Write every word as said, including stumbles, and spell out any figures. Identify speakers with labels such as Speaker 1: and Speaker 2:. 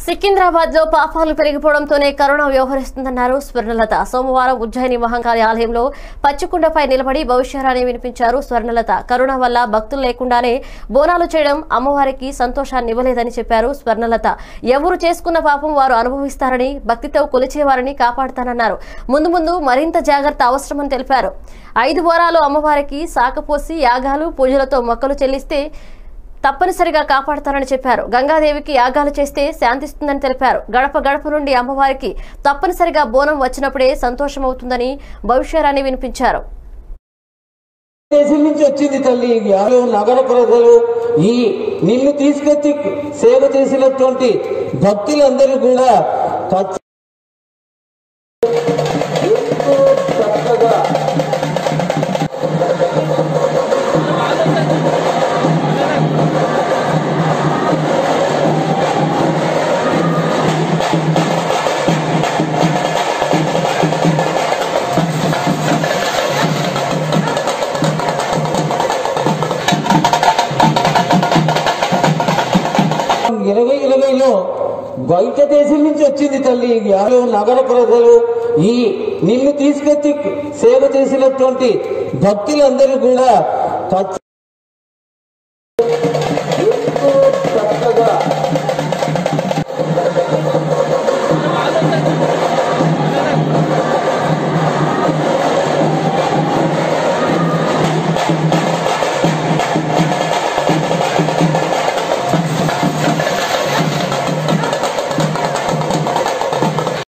Speaker 1: సికింద్రాబాద్ లో పాపాలు పెరిగిపోవడంతోనే కరోనా వ్యవహరిస్తుందన్నారు స్వర్ణలత. సోమవారం ఉజ్జయిని మహంకాళి ఆలయంలో పచ్చికుండపై నిలబడి భవిష్యరాన్ని వినిపించారు స్వర్ణలత. కరోనా వల్ల భక్తులు లేకుండానే బోనాలు చేయడం అమ్మవారికి సంతోషాన్ని ఇవ్వలేదని చెప్పారు స్వర్ణలత. ఎవరు చేసుకున్న పాపం వారు అనుభవిస్తారని, భక్తితో కొలిచేవారిని కాపాడుతానన్నారు. ముందు ముందు మరింత జాగ్రత్త అవసరమని తెలిపారు. ఐదు బోనాలు అమ్మవారికి సాకపోసి యాగాలు పూజలతో మొక్కలు చెల్లిస్తే తప్పనిసరిగా కాపాడతారని చెప్పారు. గంగాదేవికి యాగాలు చేస్తే శాంతిస్తుందని తెలిపారు. గడప గడప నుండి అమ్మవారికి తప్పనిసరిగా బోనం వచ్చినప్పుడే సంతోషమవుతుందని భవిష్యరాన్ని వినిపించారు.
Speaker 2: దేశం నుంచి వచ్చింది తల్లి. నగర ప్రజలు ఈ నిన్ను తీసుకొచ్చి సేవ చేసినటువంటి భక్తులందరూ కూడా ఎంతో చక్కగా ఇరవై ఇరవైలో బయట దేశం నుంచి వచ్చింది తల్లి. నగర ప్రజలు ఈ నిన్ను తీసుకొచ్చి సేవ చేసినటువంటి భక్తులందరూ కూడా